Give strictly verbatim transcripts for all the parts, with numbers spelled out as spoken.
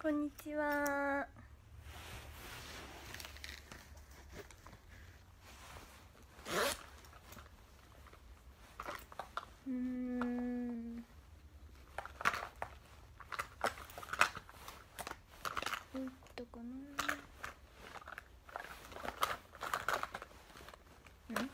こんにちは。うーん。どういったかな。ん？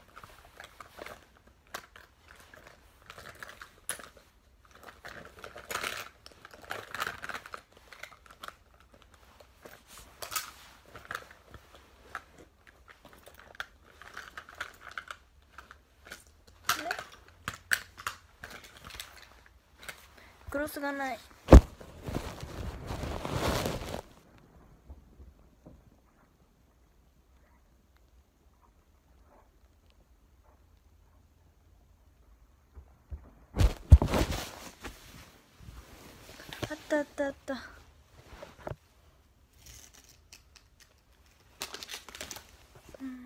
クロスがない。あったあったあった。うーん。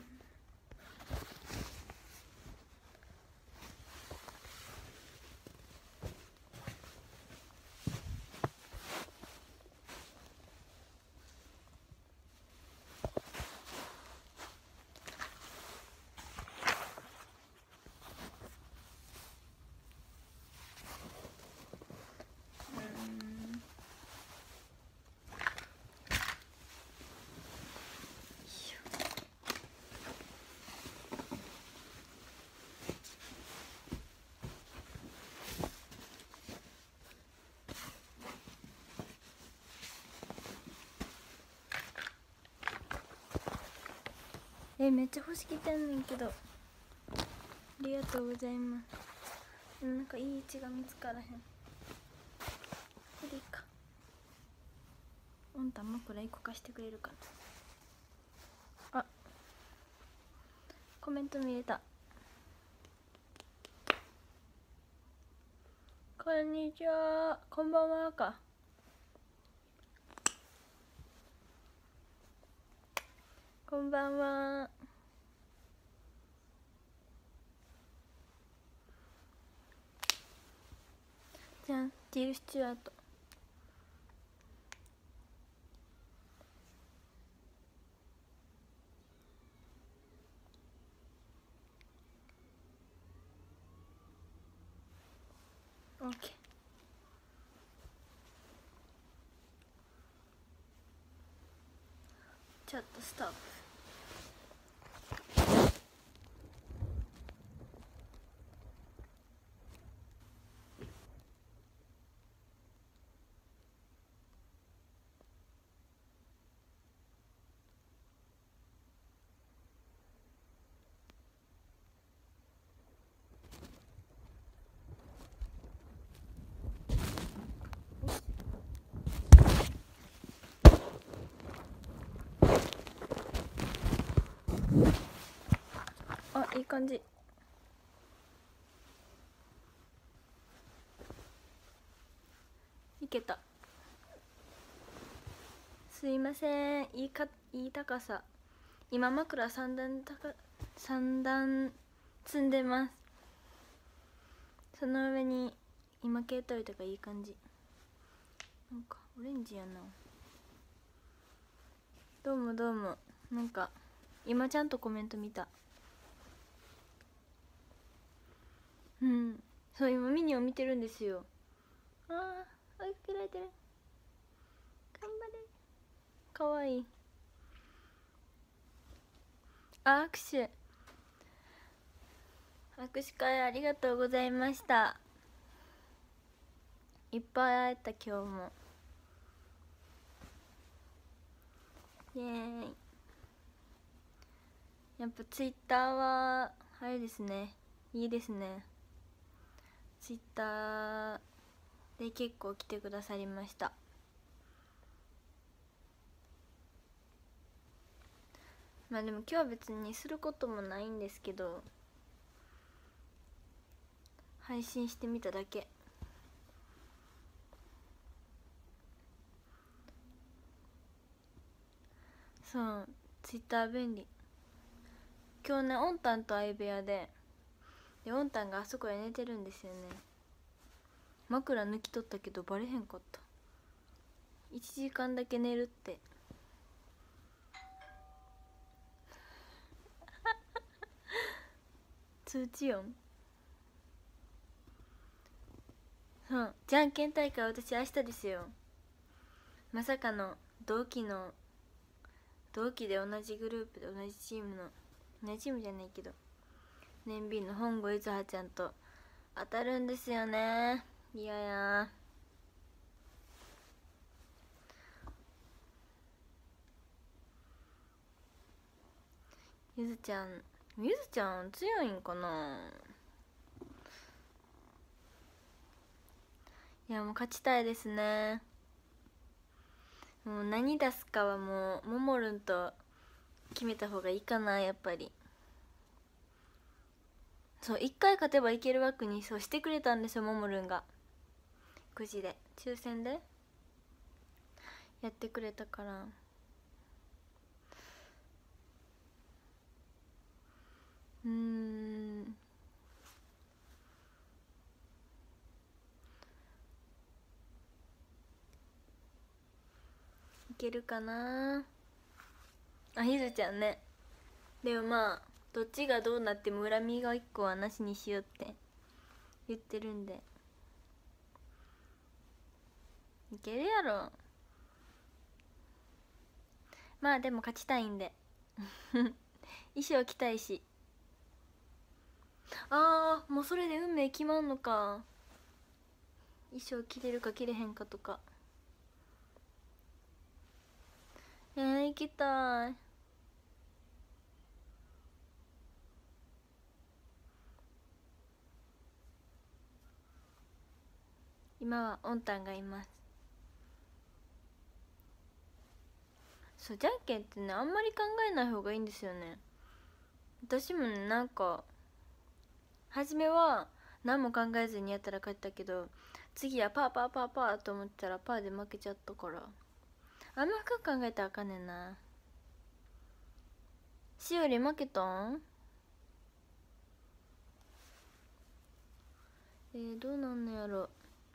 え、めっちゃ欲しきてんねんけど。ありがとうございます。なんかいい位置が見つからへん。これか。おんた枕一個貸してくれるかな。あ、コメント見れた。こんにちは。こんばんはか。こんばんは。じゃん、ティル・スチュアート。オッケー。ちょっとストップ。あ、いい感じ。いけた。すいません、いいか、いい高さ。今枕三段高、三段積んでます。その上に今携帯とかいい感じ。なんかオレンジやな。どうもどうも。なんか今ちゃんとコメント見た。うん、そう、今ミニを見てるんですよ。あー、追いかけられてる。頑張れ。かわいい。あ、握手握手会ありがとうございました。いっぱい会えた今日も。イエーイ。やっぱツイッターはあれですね、いいですね。ツイッターで結構来てくださりました。まあでも今日は別にすることもないんですけど、配信してみただけ。そう、ツイッター便利。今日ね、おんたんと相部屋ででおんたんがあそこで寝てるんですよね。枕抜き取ったけどバレへんかった。 いちじかんだけ寝るって通知音。そう、じゃんけん大会私明日ですよ。まさかの同期の同期で同じグループで同じチームの同じチームじゃないけど年 B の本郷いずはちゃんと当たるんですよね。いややゆずちゃんゆずちゃん強いんかな。いやもう勝ちたいですね。もう何出すかはもうももるんと決めた方がいいかな。やっぱりそういっかい勝てばいける枠にそうしてくれたんですよ、ももるんがくじで抽選でやってくれたから。うーんいけるかなあ。ゆずちゃんね。でもまあどっちがどうなっても恨みがいっこはなしにしようって言ってるんでいけるやろ。まあでも勝ちたいんで衣装着たいし。あーもうそれで運命決まんのか。衣装着れるか着れへんかとか。えー、行きたい。今はオンタンがいます。そうじゃんけんってねあんまり考えない方がいいんですよね。私もねなんか初めは何も考えずにやったら勝ったけど次はパーパーパーパーと思ったらパーで負けちゃったからあんま深く考えたらあかんねんな。しおり負けたん。えー、どうなんのやろ。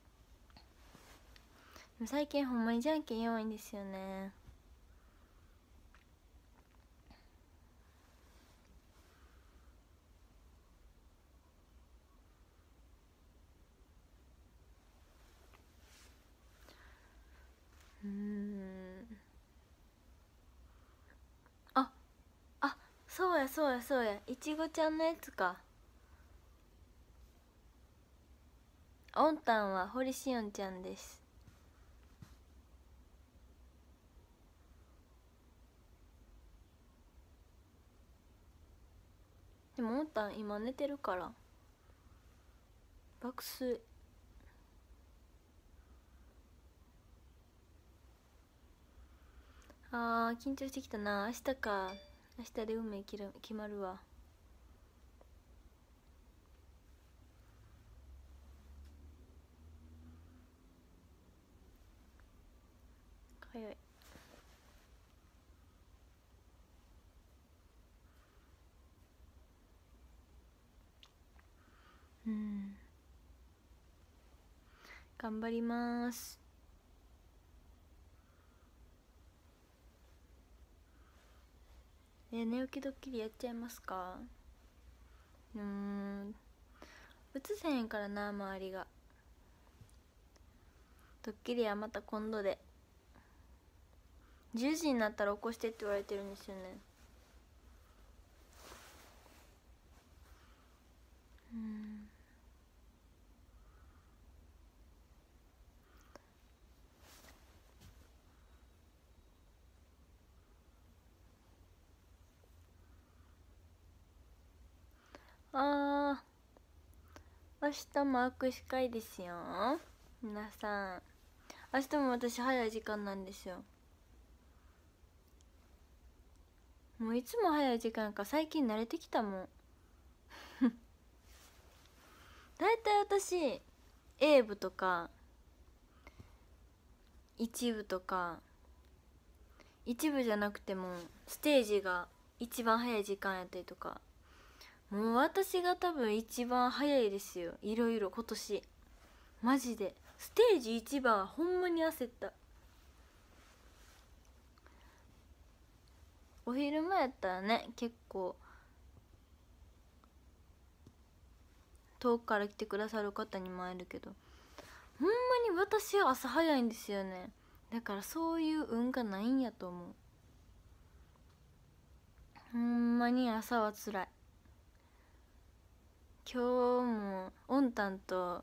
最近ほんまにじゃんけん弱いんですよね。うーんああそうやそうやそうやいちごちゃんのやつか。オンタンは堀しおんちゃんです。でもオンタン今寝てるから爆睡。あー緊張してきたな。明日か。明日で運命決る決まるわ。早い。うん頑張ります。え寝起きドッキリやっちゃいますか。うーん映せへんからな周りが。ドッキリはまた今度でじゅうじになったら起こしてって言われてるんですよね。うんあー明日も握手会ですよ皆さん。明日も私早い時間なんですよ。もういつも早い時間か最近慣れてきたもんだいたい私 A 部とか一部とか一部じゃなくてもステージが一番早い時間やったりとかもう私が多分一番早いですよ。いろいろ今年マジでステージ一番はほんまに焦った。 お昼前やったらね結構遠くから来てくださる方にも会えるけど、ほんまに私は朝早いんですよね。だからそういう運がないんやと思う。ほんまに朝はつらい。今日もおんたんと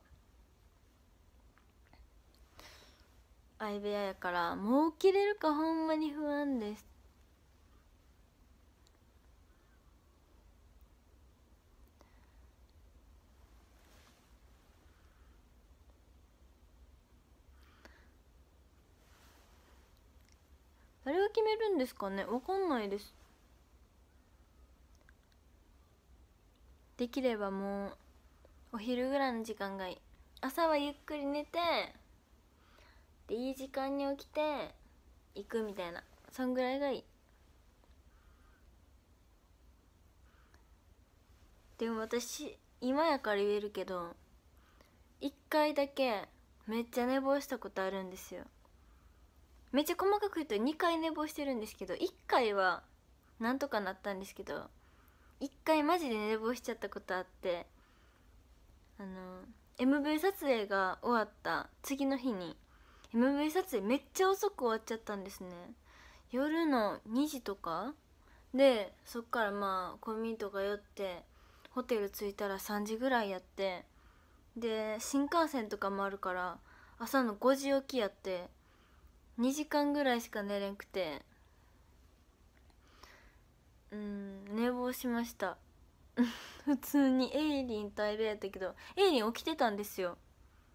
相部屋やからもう起きれるかほんまに不安です。誰が決めるんですかね、わかんないです。できればもうお昼ぐらいの時間がいい。朝はゆっくり寝てでいい時間に起きて行くみたいな、そんぐらいがいい。でも私今やから言えるけど、いっかいだけめっちゃ寝坊したことあるんですよ。めっちゃ細かく言うとにかい寝坊してるんですけど、いっかいはなんとかなったんですけど、いっかいマジで寝坊しちゃったことあって、あの エムブイ 撮影が終わった次の日に エムブイ 撮影めっちゃ遅く終わっちゃったんですね。夜のにじとかで、そっからまあコンビニとか寄ってホテル着いたらさんじぐらいやって、で新幹線とかもあるから朝のごじ起きやって、にじかんぐらいしか寝れんくて、うん寝坊しました普通にエイリンと相部屋やったけど、エイリン起きてたんですよ。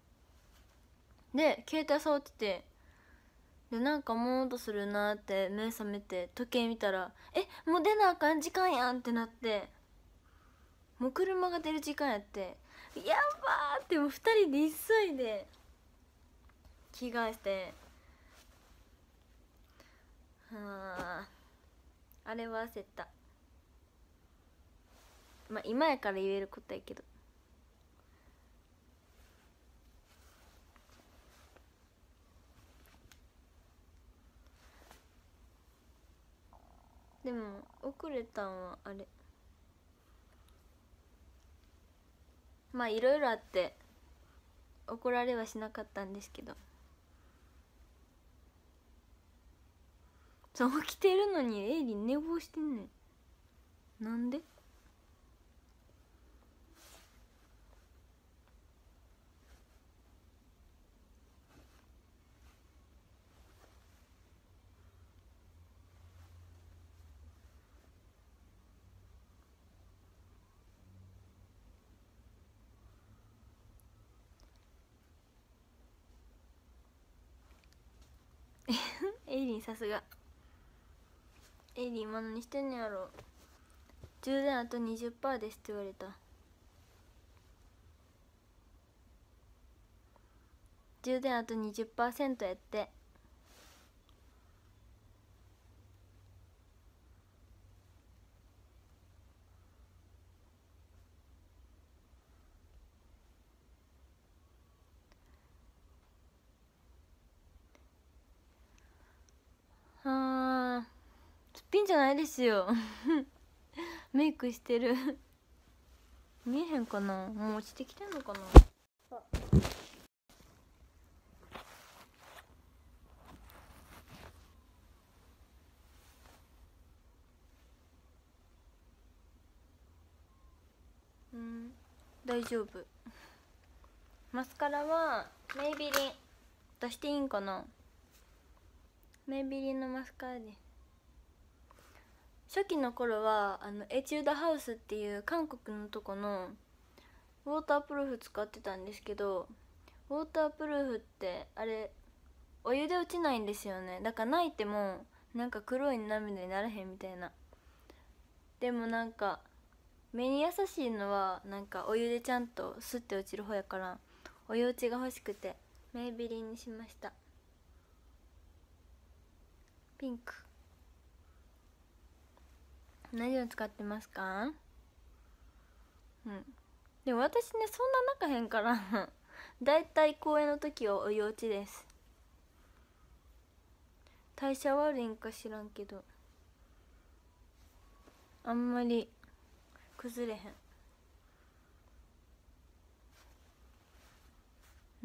で携帯触ってて、でなんかもうとするなって目覚めて時計見たら、えもう出なあかん時間やんってなって、もう車が出る時間やって、やばーってもうふたりで急いで着替えて、はああれは焦った。まあ今やから言えることやけど。でも遅れたんはあれ、まあいろいろあって怒られはしなかったんですけど、そう起きてるのにエイリン寝坊してんねん。なんでエイリンさすが。エイリン今何してんのやろ。充電あと にじゅっパーセント ですって言われた。充電あと にじゅっパーセント やって。あーすっぴんじゃないですよメイクしてる見えへんかな、もう落ちてきてんのかな。うん、大丈夫。マスカラはメイビリン出していいんかな。メイビリンのマスカラで、初期の頃はあのエチュードハウスっていう韓国のとこのウォータープルーフ使ってたんですけど、ウォータープルーフってあれお湯で落ちないんですよね。だから泣いてもなんか黒い涙にならへんみたいな。でもなんか目に優しいのはなんかお湯でちゃんとスッて落ちる方やから、お湯落ちが欲しくてメイビリンにしました。ピンク。何を使ってますか。うん、でも私ねそんな泣かへんからだいたい公演の時はお湯落ちです。代謝悪いんか知らんけど。 あんまり崩れへん。うん。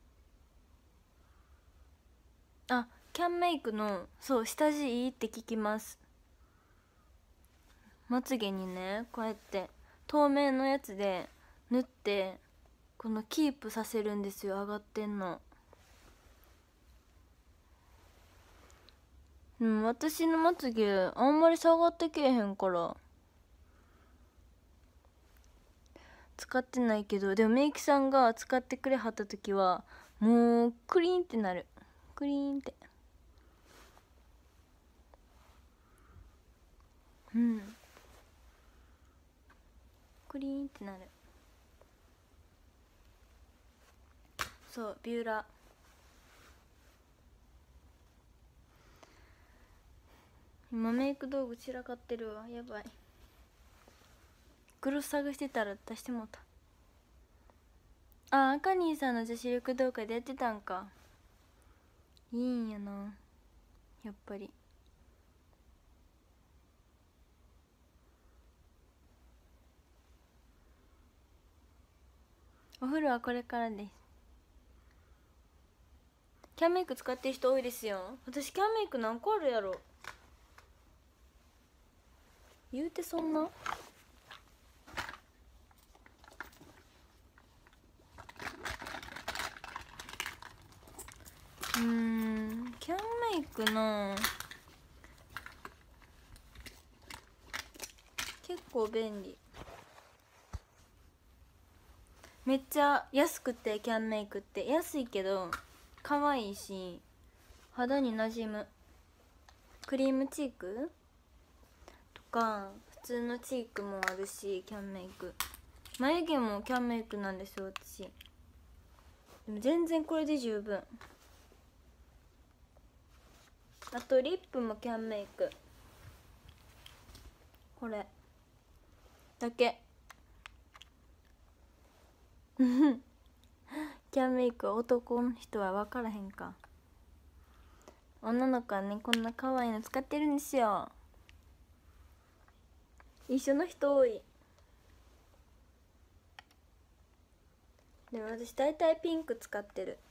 あ、キャンメイクのそう下地いいって聞きます。まつげにねこうやって透明のやつで塗ってこのキープさせるんですよ、上がってんの。うん、私のまつげあんまり下がってけえへんから使ってないけど、でもメイクさんが使ってくれはった時はもうクリーンってなる。クリーンって。うん、クリーンってなる。そうビューラー。今メイク道具散らかってるわ、やばい。グロス探してたら出してもうた。あ、アカニーさんの女子力動画でやってたんか。いいんやなやっぱり。お風呂はこれからです。キャンメイク使ってる人多いですよ。私キャンメイク何個あるやろ。言うてそんな。うーん、キャンメイクな結構便利。めっちゃ安くて、キャンメイクって安いけど可愛いし肌になじむ。クリームチークとか普通のチークもあるし、キャンメイク。眉毛もキャンメイクなんですよ私。でも全然これで十分。あとリップもキャンメイク、これだけ。キャンメイクは男の人は分からへんか。女の子はねこんな可愛いの使ってるんですよ。一緒の人多い。でも私大体ピンク使ってる。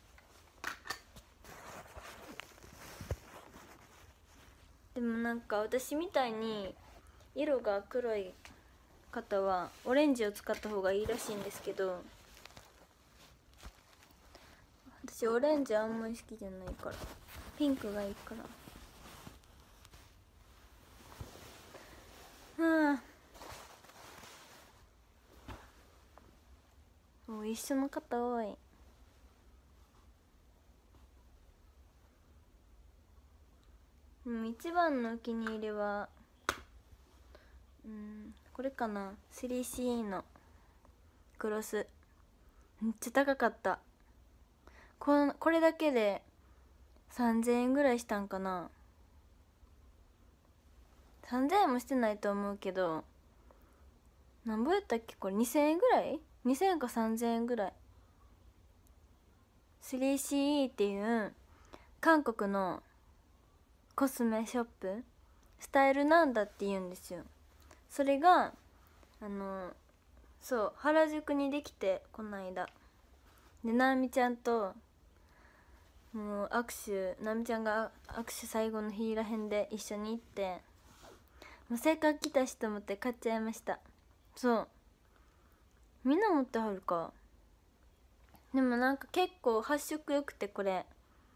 でもなんか私みたいに色が黒い方はオレンジを使った方がいいらしいんですけど、私オレンジあんまり好きじゃないからピンクがいいから。はあ、もう一緒の方多い。うん、一番のお気に入りはうんこれかな。 スリーシーイー のグロス。めっちゃ高かった。このこれだけでさんぜんえんぐらいしたんかな。さんぜんえんもしてないと思うけど、なんぼやったっけこれ。にせんえんぐらい、にせんえんかさんぜんえんぐらい。 スリーシーイー っていう韓国のコスメショップ、スタイルなんだって言うんですよ。それがあのそう原宿にできてこの間で、なみちゃんともう握手、なみちゃんが握手最後の日らへんで一緒に行って、もうせっかく来たしと思って買っちゃいました。そうみんな持ってはるか。でもなんか結構発色よくて、これ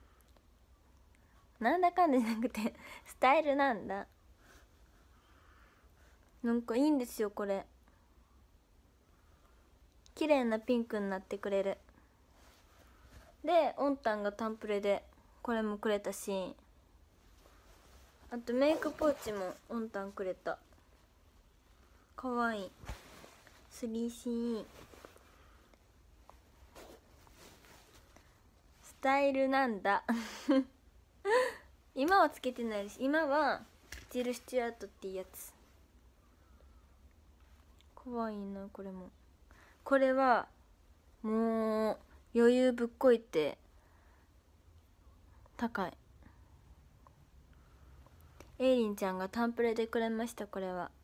なんだかんだじゃなくてスタイルなんだ。なんかいいんですよこれ。綺麗なピンクになってくれる。でオンタンがタンプレでこれもくれたし、あとメイクポーチもオンタンくれた。かわいい。 スリーシーイー スタイルなんだ今はつけてないし、今はジル・スチュアートっていうやつ。かわいいなこれも。これはもう余裕ぶっこいて高い。 エイリンちゃんがタンプレでくれました。これは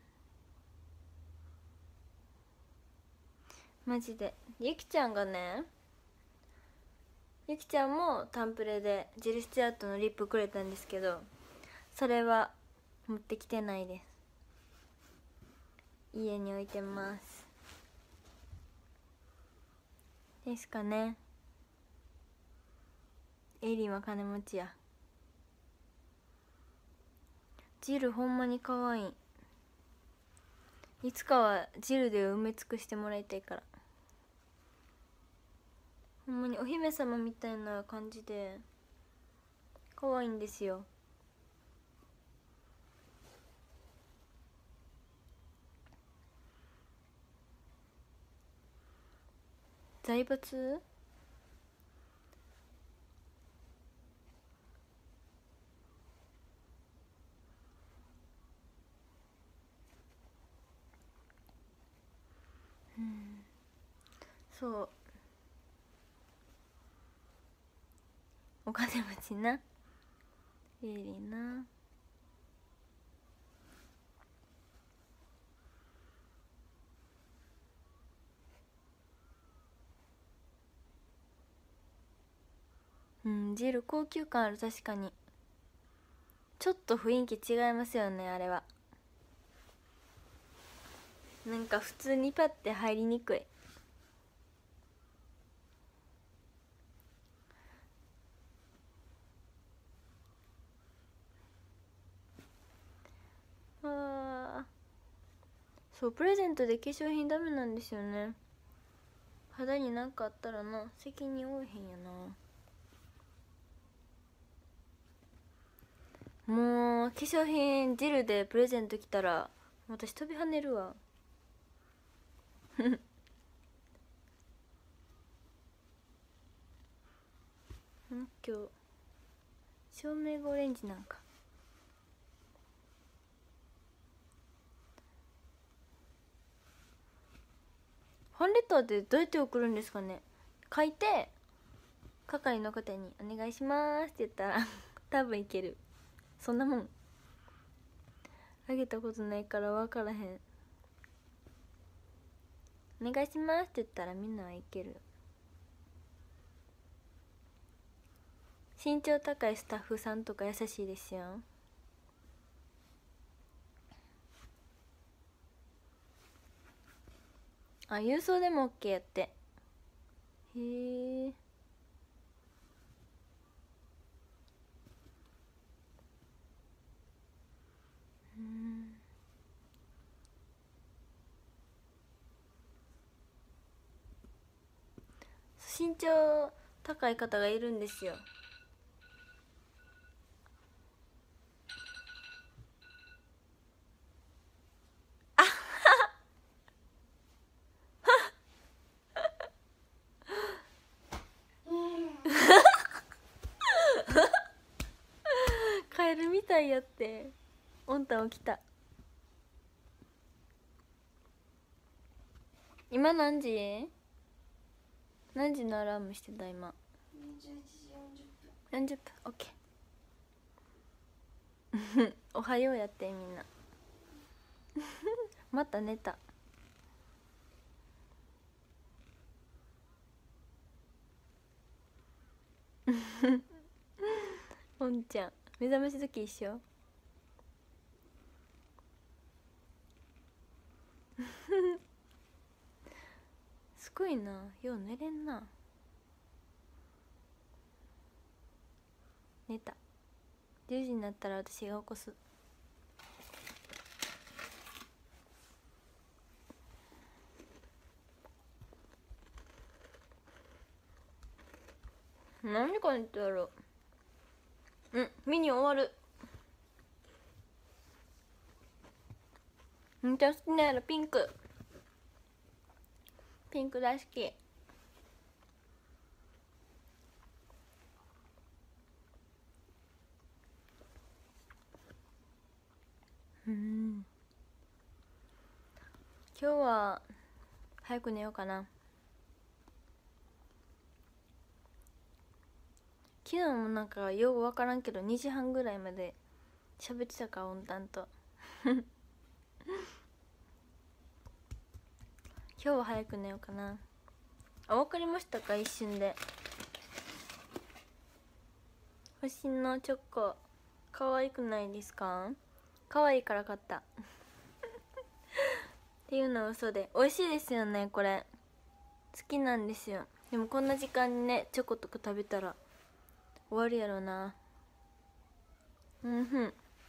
マジでゆきちゃんがね、ゆきちゃんもタンプレでジル・スチュアートのリップくれたんですけど、それは持ってきてないです。家に置いてますですかね。エイリンは金持ちや。ジルほんまに可愛い。いつかはジルで埋め尽くしてもらいたいから。ほんまにお姫様みたいな感じで可愛いんですよ。財閥うん、そうお金持ちな。エイリンな。うん、ジル高級感ある。確かにちょっと雰囲気違いますよね。あれはなんか普通にパッて入りにくい。あー、そうプレゼントで化粧品ダメなんですよね。肌になんかあったらな、責任負えへんやな。もう化粧品ジルでプレゼント来たら私飛び跳ねるわ。ん今日照明がオレンジなんか。ファンレターってどうやって送るんですかね。書いて係の方に「お願いします」って言ったら多分いける。そんなもんあげたことないから分からへん。お願いしますって言ったらみんなはいける。身長高いスタッフさんとか優しいですよ。あ、郵送でも OK やって。へえ。うん、身長高い方がいるんですよ。カエルみたいやって。おんたん起きた。今何時？何時のアラームしてた今？じゅういちじよんじゅっぷん。よんじゅっぷん OK おはようやってみんなまた寝たおんちゃん目覚まし時一緒すごいな、よう寝れんな。寝た。じゅうじになったら私が起こす。何か言ってやろう。うんミニ終わる。めっちゃ好きなやろピンク。ピンク大好き。うん今日は早く寝ようかな。昨日もなんかよう分からんけどにじはんぐらいまで喋ってたか温淡と今日は早く寝ようかな。あ、分かりましたか？一瞬で。星のチョコ可愛くないですか？可愛いから買ったっていうのは嘘で、美味しいですよね。これ好きなんですよ。でもこんな時間にねチョコとか食べたら終わるやろな。うんふん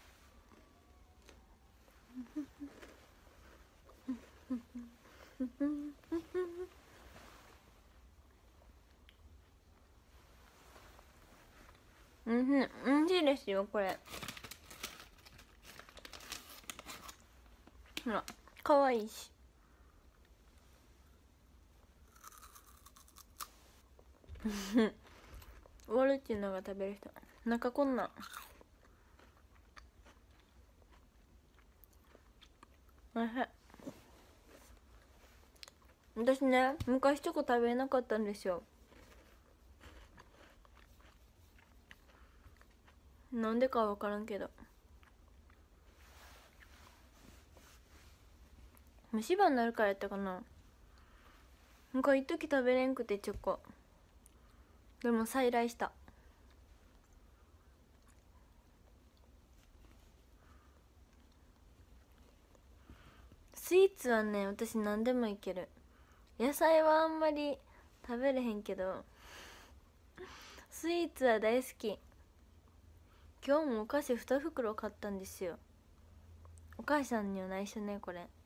うんふん、美味しいですよこれ。ほら可愛いし終わるっていうのが食べる人なんかこんなんおいしい。私ね昔チョコ食べれなかったんですよ。なんでかは分からんけど虫歯になるからやったかな。なんか一時食べれんくてチョコ。でも再来した。スイーツはね私何でもいける。野菜はあんまり食べれへんけどスイーツは大好き。今日もお菓子に袋買ったんですよ。お母さんには内緒ねこれ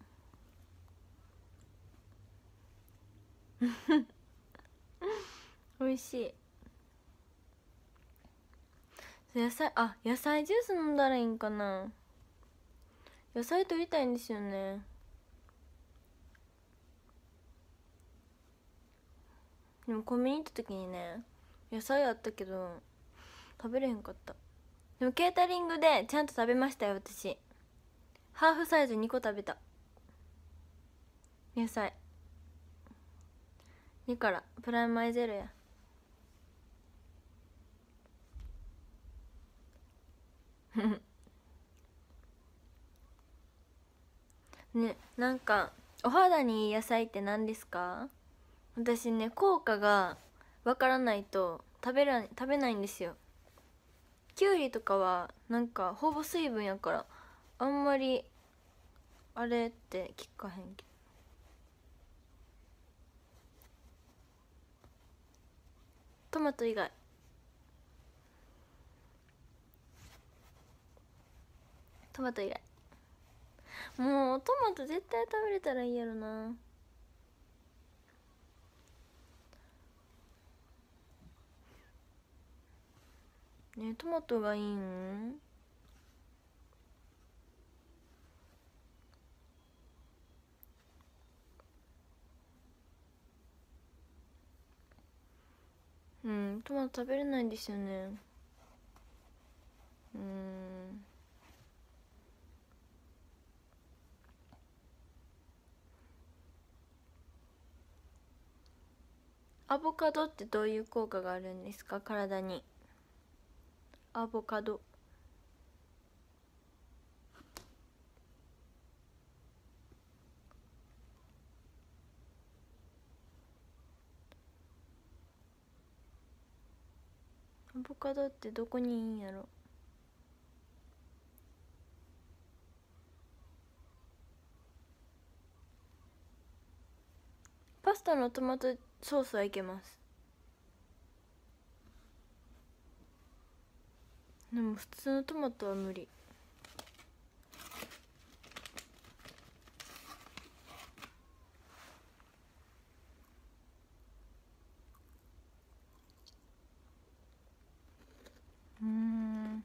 美味しい。野菜、あ、野菜ジュース飲んだらいいんかな。野菜取りたいんですよね。でもコンビニ行った時にね野菜あったけど食べれへんかった。でもケータリングでちゃんと食べましたよ私。ハーフサイズにこ食べた。野菜にからプラマイゼロやね、なんかお肌にいい野菜って何ですか？私ね効果がわからないと食べら食べないんですよ。きゅうりとかはなんかほぼ水分やからあんまりあれって聞かへんけど。トマト以外トマト以外もうトマト絶対食べれたらいいやろな。ね、トマトがいいん？うん、トマト食べれないんですよね。うん。アボカドってどういう効果があるんですか体に？アボカドアボカドってどこにいいんやろ。パスタのトマトソースはいけます。でも普通のトマトは無理。うん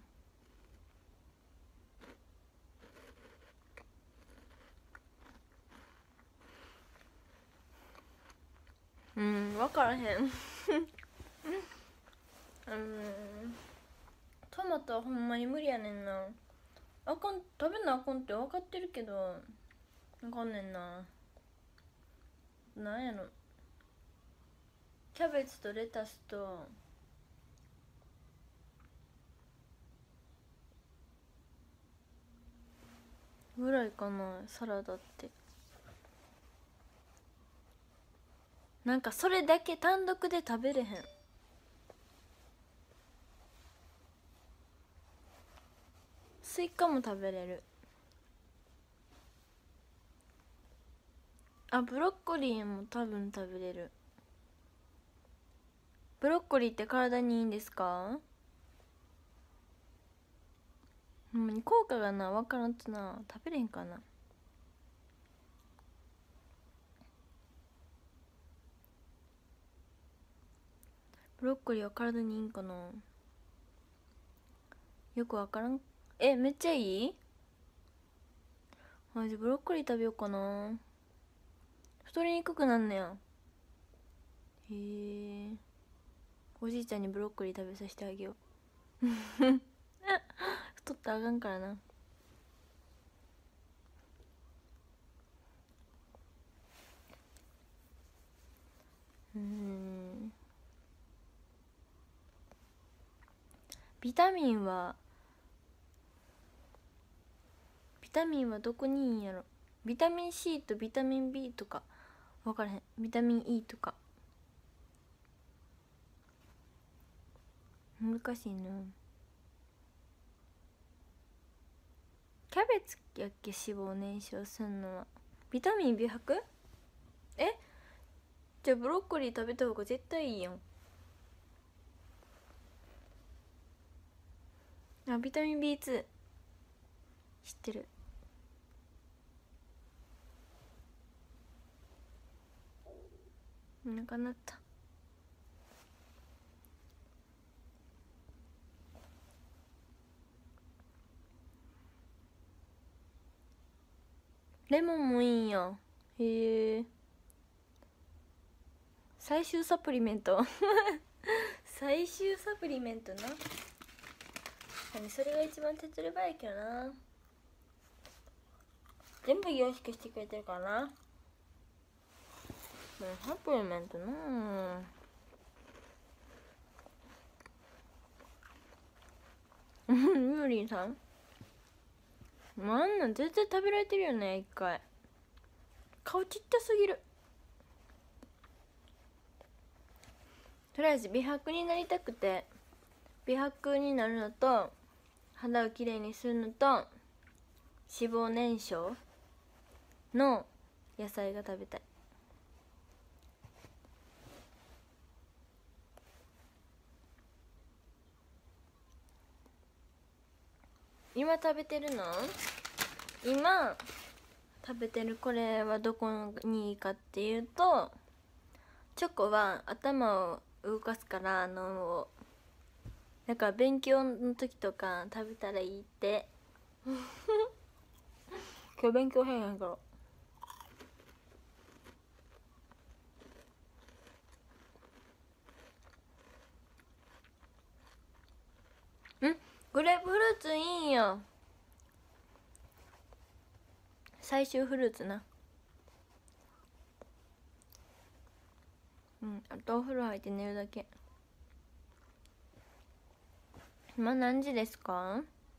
うん分からへんうんトマトはほんまに無理やねんな。あかん、食べなあかんって分かってるけどあかんねんな。なんやろ、キャベツとレタスとぐらいかな、サラダって。なんかそれだけ単独で食べれへん。スイカも食べれる。あ、ブロッコリーも多分食べれる。ブロッコリーって体にいいんですか？ほんまに効果がな分からんとな、食べれへんかな。ブロッコリーは体にいいんかな、よく分からん。え、めっちゃいい。マジブロッコリー食べようかな。太りにくくなんねや。へえ。おじいちゃんにブロッコリー食べさせてあげよう。太ったらあかんからな。うん、ビタミンはビタミンはどこにいいんやろ。ビタミン C とビタミン B とか分からへん。ビタミン E とか難しいな。キャベツやっけ脂肪燃焼すんのは。ビタミン美白。え、じゃあブロッコリー食べた方が絶対いいやん。あ、ビタミン ビーツー 知ってる。なかなった。レモンもいいんや。へえ。最終サプリメント最終サプリメントな。それが一番手っ取り早いけどな。全部凝縮してくれてるからな。サプリメントなぁ。ゆうりんさん、あんなん絶対食べられてるよね。一回顔ちっちゃすぎる。とりあえず美白になりたくて、美白になるのと肌をきれいにするのと脂肪燃焼の野菜が食べたい。今食べてるの、今食べてるこれはどこにいいかっていうと、チョコは頭を動かすから脳を、だから勉強の時とか食べたらいいって今日勉強へんやんから。ん、グレープフルーツいいんや。最終フルーツな。うん、あとお風呂入って寝るだけ。今何時ですか？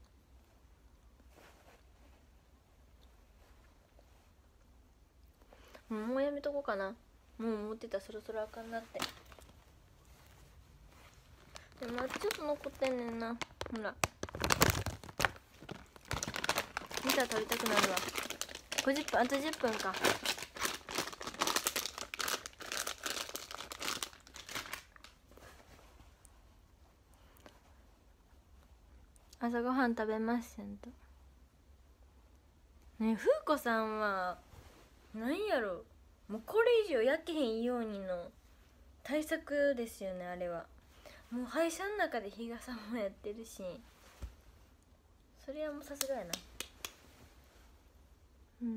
もうやめとこうかな。もう思ってた、そろそろあかんなって。でもちょっと残ってんねんな。ほら見たら食べたくなるわ。ごじゅっぷん、あとじゅっぷんか。朝ごはん食べますちゃんとね。風子さんはなんやろ、もうこれ以上焼けへんようにの対策ですよね。あれはもう歯医者の中で日傘もやってるし、それはもうさすがやな。うん。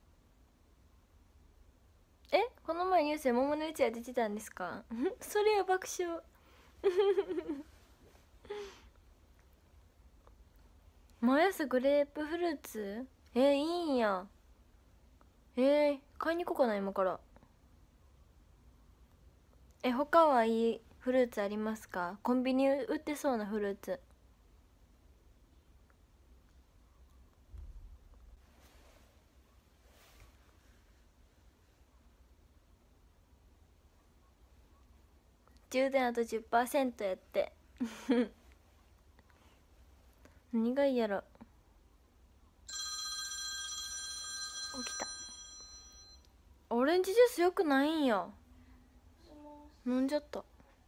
え、この前ニュースで桃のうちは出てたんですか？それは爆笑毎朝グレープフルーツ、えー、いいんや。えー、買いに行こうかな今から。え、他はいいフルーツありますか？コンビニ売ってそうなフルーツ。 充電あと じゅっパーセント やって何がいいやろ。起きた。オレンジジュースよくないんや。飲んじゃった。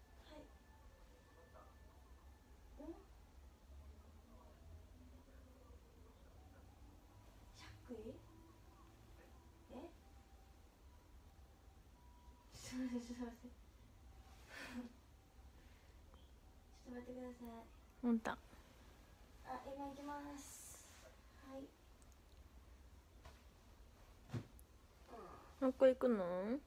ちょっと待ってください。飲んだ。あ、今行きます。はい。どこ行くの？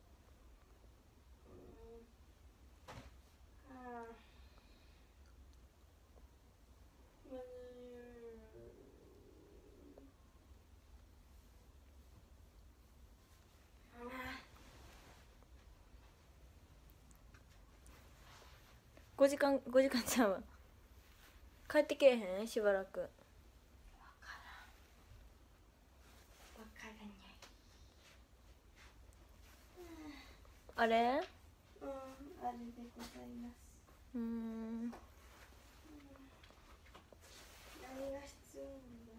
ごじかん、ごじかんちゃうわ。帰ってけえへんしばらく。わからん。わからんにゃい。あれ？うん、あれでございます。うーん。何が必要なん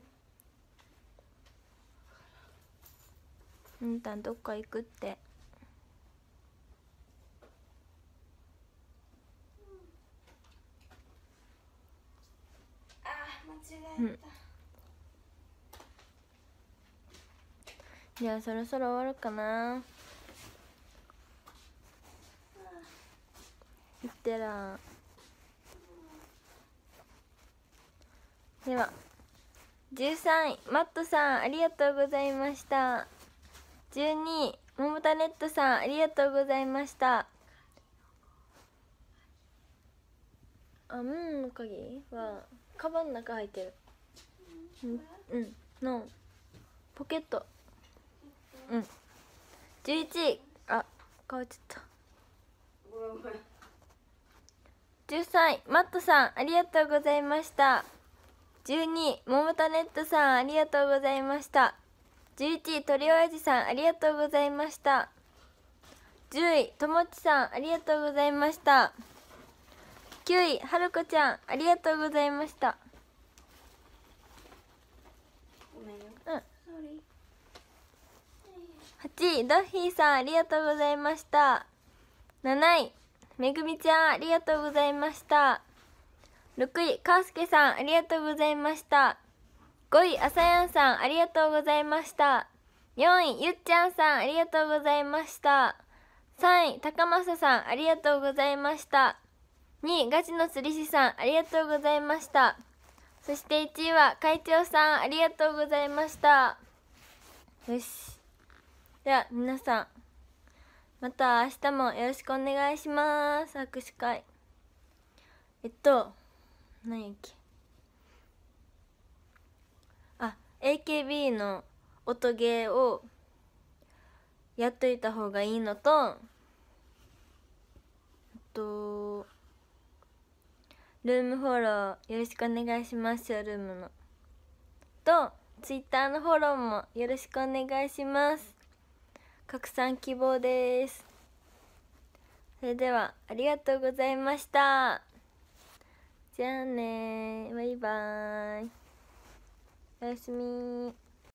だ？うんたんどっか行くって。うん、じゃあそろそろ終わるかな。いってら。ではじゅうさんいマットさんありがとうございました。じゅうにいモモタネットさんありがとうございました。あ、ムーンの鍵はカバンの中入ってる。うん、うん、のポケット。うん。じゅういちい、あ、変わっちゃった。じゅうさんいマットさんありがとうございました。じゅうにいモモタネットさんありがとうございました。じゅういちい鳥親父さんありがとうございました。じゅういともちさんありがとうございました。きゅういはるこちゃんありがとうございました。うん。はちいドッヒーさんありがとうございました。なないめぐみちゃんありがとうございました。ろくいかーすけさんありがとうございました。ごいあさやんさんありがとうございました。よんいゆっちゃんさんありがとうございました。さんいたかまささんありがとうございました。にいガチの釣り師さんありがとうございました。そしていちいは会長さんありがとうございました。よし、では皆さんまた明日もよろしくお願いします。握手会えっと何やっけ、あ エーケービー の音ゲーをやっといた方がいいのと、えっとルームフォローよろしくお願いします。ショールームのとツイッターのフォローもよろしくお願いします。拡散希望です。それではありがとうございました。じゃあね、バイバーイ、おやすみ。